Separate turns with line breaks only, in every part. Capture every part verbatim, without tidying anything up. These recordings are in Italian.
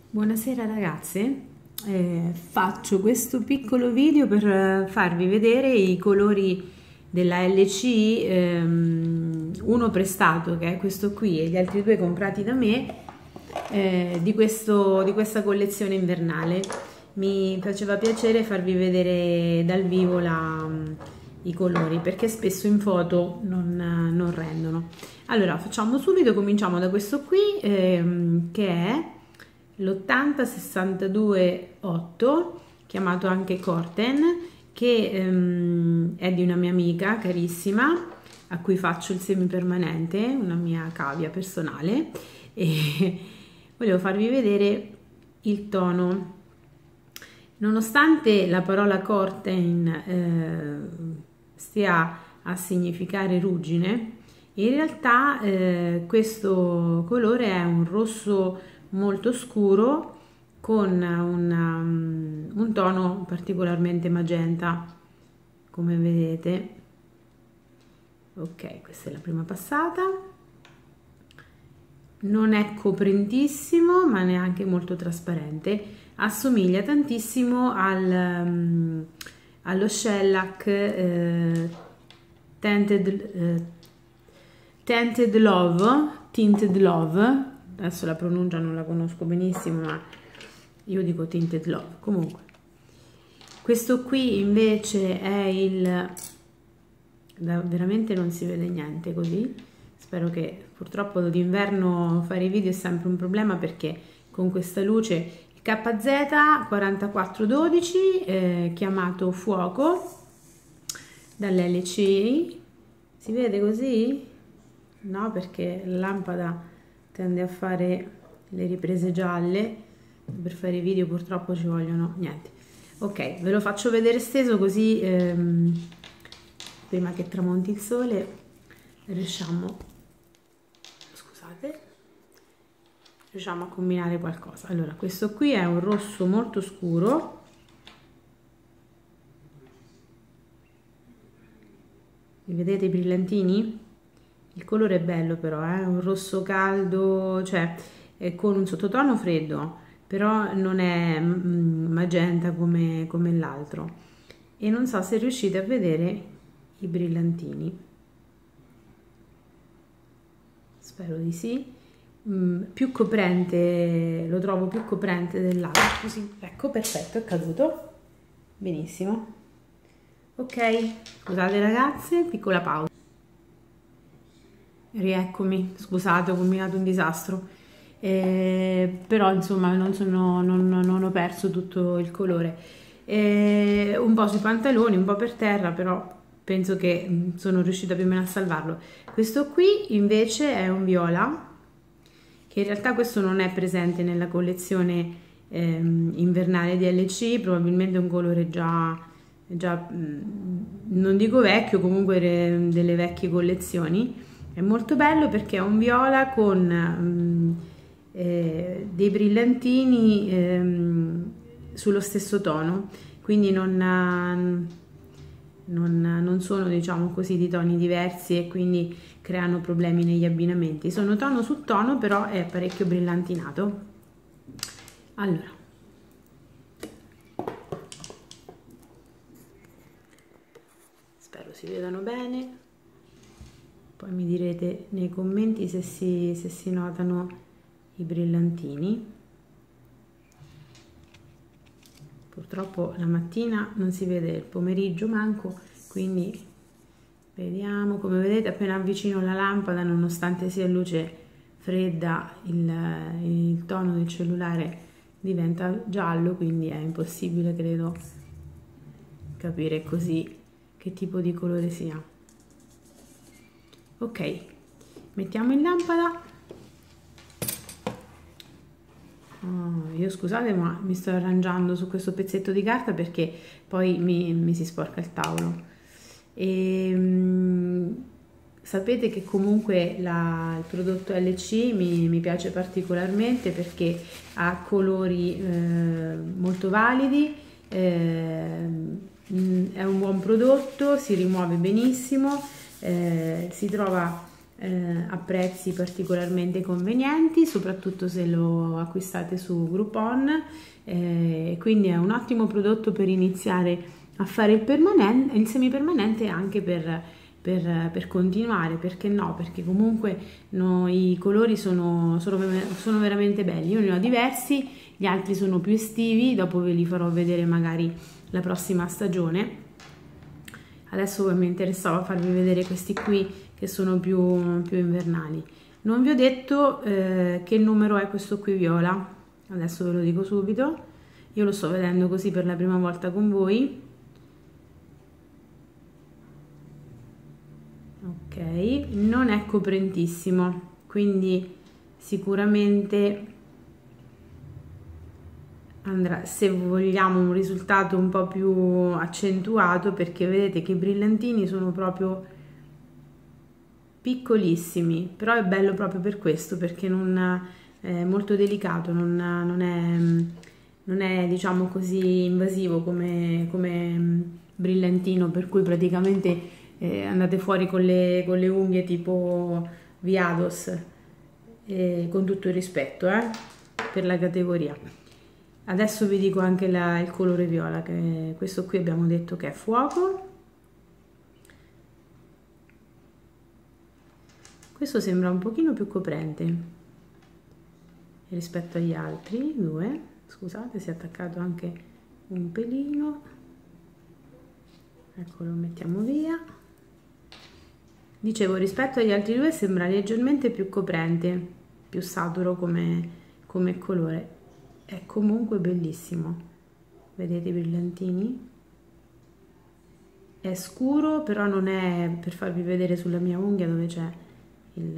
Buonasera ragazze, eh, faccio questo piccolo video per farvi vedere i colori della L C, ehm, uno prestato che è questo qui e gli altri due comprati da me, eh, di, questo, di questa collezione invernale. Mi faceva piacere farvi vedere dal vivo la, i colori perché spesso in foto non, non rendono. Allora facciamo subito, cominciamo da questo qui ehm, che è l'ottanta sessantadue otto, chiamato anche Corten, che ehm, è di una mia amica carissima a cui faccio il semipermanente, una mia cavia personale, e volevo farvi vedere il tono. Nonostante la parola Corten eh, stia a significare ruggine, in realtà eh, questo colore è un rosso molto scuro con una, un tono particolarmente magenta, come vedete. Ok, questa è la prima passata. Non è coprentissimo ma neanche molto trasparente, assomiglia tantissimo al, um, allo shellac eh, tinted, eh, tinted love tinted love. Adesso la pronuncia non la conosco benissimo, ma io dico tinted love. Comunque questo qui invece è il, veramente non si vede niente così, spero che, purtroppo d'inverno fare i video è sempre un problema perché con questa luce, il K Z quarantaquattro dodici eh, chiamato fuoco dall'L C. Si vede così? No, perché la lampada tende a fare le riprese gialle, per fare i video purtroppo ci vogliono niente. Ok, ve lo faccio vedere steso così ehm, prima che tramonti il sole riusciamo, scusate, riusciamo a combinare qualcosa. Allora, questo qui è un rosso molto scuro, vi vedete i brillantini? Il colore è bello però, è eh? un rosso caldo, cioè è con un sottotono freddo, però non è magenta come, come l'altro. E non so se riuscite a vedere i brillantini. Spero di sì. Mm, più coprente, lo trovo più coprente dell'altro. Così, ecco, perfetto, è caduto. Benissimo. Ok, scusate ragazze, piccola pausa. Rieccomi, scusate, ho combinato un disastro, eh, però insomma non, sono, non, non ho perso tutto il colore, eh, un po' sui pantaloni, un po' per terra, però penso che sono riuscita più o meno a salvarlo. Questo qui invece è un viola, che in realtà questo non è presente nella collezione ehm, invernale di L C, probabilmente è un colore già, già non dico vecchio, comunque delle vecchie collezioni. È molto bello perché è un viola con um, eh, dei brillantini ehm, sullo stesso tono, quindi non, non, non sono, diciamo così, di toni diversi e quindi creano problemi negli abbinamenti. Sono tono su tono, però è parecchio brillantinato. Allora, spero si vedano bene. Poi mi direte nei commenti se si, se si notano i brillantini. Purtroppo la mattina non si vede, il pomeriggio manco, quindi vediamo. Come vedete, appena avvicino la lampada, nonostante sia luce fredda, il, il tono del cellulare diventa giallo, quindi è impossibile, credo, capire così che tipo di colore sia. Ok, mettiamo in lampada. Oh, io scusate ma mi sto arrangiando su questo pezzetto di carta perché poi mi, mi si sporca il tavolo. E, mh, sapete che comunque la, il prodotto L C mi, mi piace particolarmente perché ha colori eh, molto validi, eh, mh, è un buon prodotto, si rimuove benissimo. Eh, si trova eh, a prezzi particolarmente convenienti, soprattutto se lo acquistate su Groupon, eh, quindi è un ottimo prodotto per iniziare a fare il, permanente, il semipermanente, anche per, per, per continuare, perché no? Perché comunque no, i colori sono, sono, sono veramente belli. Io ne ho diversi, gli altri sono più estivi, dopo ve li farò vedere magari la prossima stagione. Adesso mi interessava farvi vedere questi qui che sono più, più invernali. Non vi ho detto eh, che numero è questo qui viola, adesso ve lo dico subito, io lo sto vedendo così per la prima volta con voi. Ok, non è coprentissimo, quindi sicuramente andrà, se vogliamo un risultato un po' più accentuato, perché vedete che i brillantini sono proprio piccolissimi, però è bello proprio per questo, perché non è molto delicato, non, non è, non è diciamo così invasivo come, come brillantino, per cui praticamente eh, andate fuori con le, con le unghie tipo Viados, eh, con tutto il rispetto eh, per la categoria. Adesso vi dico anche la, il colore viola, che questo qui abbiamo detto che è fuoco. Questo sembra un pochino più coprente rispetto agli altri due. Scusate, si è attaccato anche un pelino. Ecco, lo mettiamo via. Dicevo, rispetto agli altri due sembra leggermente più coprente, più saturo come, come colore. È comunque bellissimo. Vedete i brillantini? È scuro, però non è, per farvi vedere sulla mia unghia dove c'è il,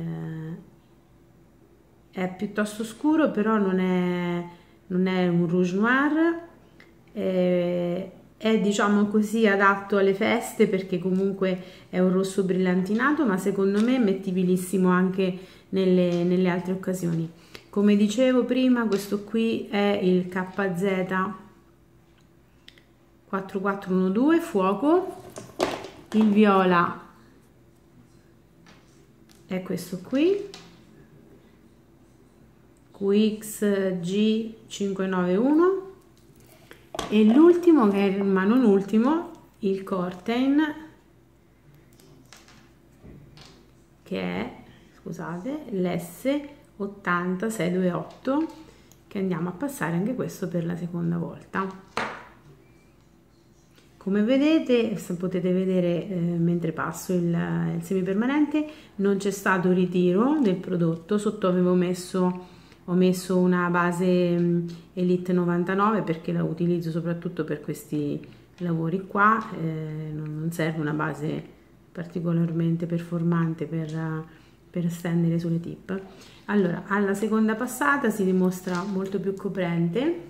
è piuttosto scuro, però non è, non è un rouge noir, è, è diciamo così adatto alle feste, perché comunque è un rosso brillantinato, ma secondo me è mettibilissimo anche nelle, nelle altre occasioni. Come dicevo prima, questo qui è il K Z quattro quattro uno due fuoco, il viola è questo qui, Q X G cinque nove uno, e l'ultimo, che è, ma non ultimo, il Corten, che è, scusate, l'S otto sei due otto, che andiamo a passare anche questo per la seconda volta. Come vedete, se potete vedere eh, mentre passo il, il semipermanente, non c'è stato ritiro del prodotto. Sotto avevo messo, ho messo una base um, Elite novantanove, perché la utilizzo soprattutto per questi lavori qua, eh, non, non serve una base particolarmente performante per, uh, per stendere sulle tip. Allora, alla seconda passata si dimostra molto più coprente.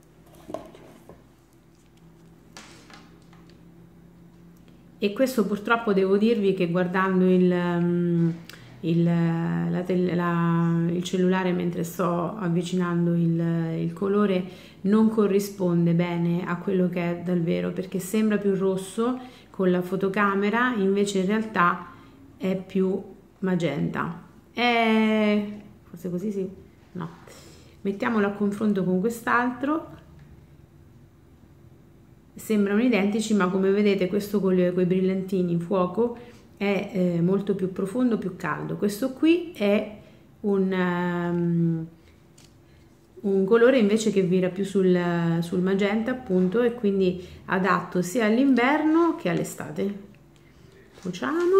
E questo purtroppo devo dirvi che guardando il, il, la, la, il cellulare mentre sto avvicinando il, il colore non corrisponde bene a quello che è dal vero, perché sembra più rosso con la fotocamera, invece in realtà è più magenta. È, forse così sì? No. Mettiamolo a confronto con quest'altro. Sembrano identici, ma come vedete questo con i brillantini fuoco è eh, molto più profondo, più caldo. Questo qui è un, um, un colore invece che vira più sul, sul magenta, appunto, e quindi adatto sia all'inverno che all'estate. Cuociamo.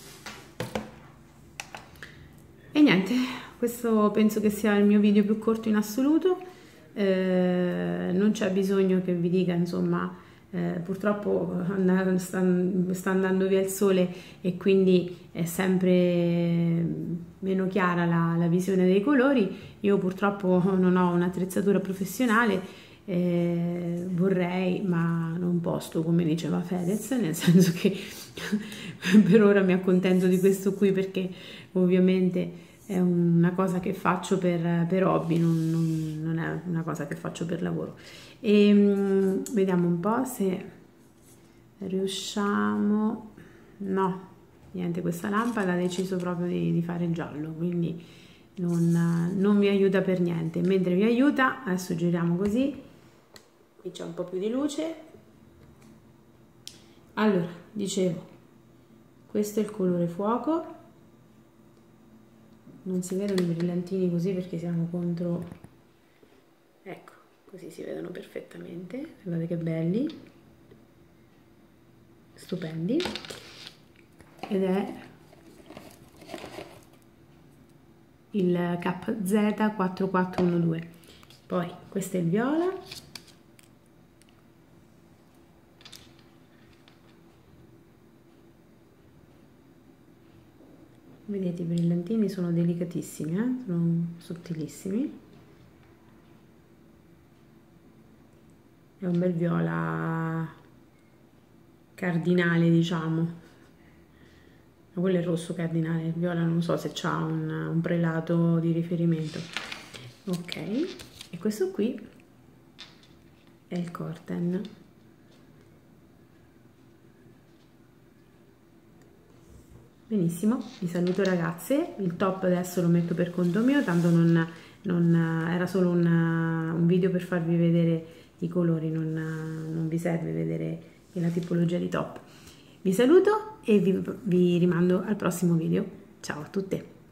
E niente, questo penso che sia il mio video più corto in assoluto. Eh, non c'è bisogno che vi dica, insomma, eh, purtroppo sta, sta andando via il sole e quindi è sempre meno chiara la, la visione dei colori. Io purtroppo non ho un'attrezzatura professionale, eh, vorrei, ma non posso, come diceva Fedez, nel senso che per ora mi accontento di questo qui, perché ovviamente è una cosa che faccio per, per hobby, non, non, non è una cosa che faccio per lavoro. E um, vediamo un po' se riusciamo. No, niente, questa lampada ha deciso proprio di, di fare giallo, quindi non, non vi aiuta per niente. Mentre vi aiuta, adesso giriamo così, qui c'è un po' più di luce. Allora, dicevo, questo è il colore fuoco, non si vedono i brillantini così perché siamo contro, ecco, così si vedono perfettamente, guardate che belli, stupendi, ed è il K Z quattro quattro uno due. Poi questo è il viola, vedete i brillantini sono delicatissimi, eh? Sono sottilissimi, è un bel viola cardinale, diciamo, ma quello è il rosso cardinale, il viola non so se c'ha un, un prelato di riferimento. Ok, e questo qui è il Corten. Benissimo, vi saluto ragazze, il top adesso lo metto per conto mio, tanto non, non era solo un, un video per farvi vedere i colori, non, non vi serve vedere la tipologia di top. Vi saluto e vi, vi rimando al prossimo video. Ciao a tutte!